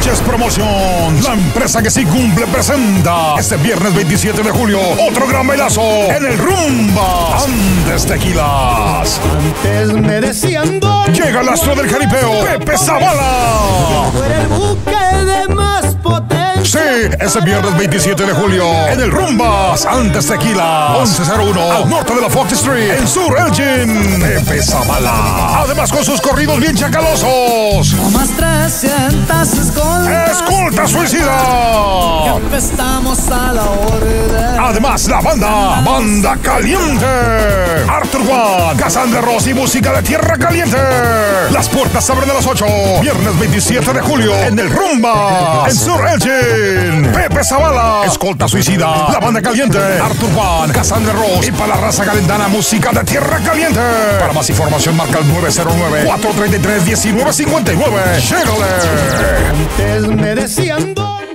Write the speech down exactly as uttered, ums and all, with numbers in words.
Sánchez Promoción, la empresa que sí cumple, presenta este viernes veintisiete de julio otro gran bailazo en el Rumba Andes Tequilas. Antes me decían dos. Llega el astro del jaripeo, Pepe Zavala. Tú eres el buque de más potencia. Sí, ese viernes veintisiete de julio en el Rumbas Andes Tequila, once cero uno al norte de la Fox Street, en Sur Elgin. Pepe Zavala. Además con sus corridos bien chacalosos. No más trescientas escoltas. Escolta Suicida. Que estamos a la orden. Además la banda, Banda Caliente. Arthur One, Cassandra Ross y música de Tierra Caliente. Las puertas se abren a las ocho. Viernes veintisiete de julio en el Rumba, en Sur Elgin. Pepe Zavala, Escolta Suicida, la Banda Caliente, Arthur One, Cassandra Ross y para la raza calentana, música de Tierra Caliente. Para más información marca el nueve cero nueve, cuatro tres tres, uno nueve cinco nueve. ¡Llégale! Antes me decían dos.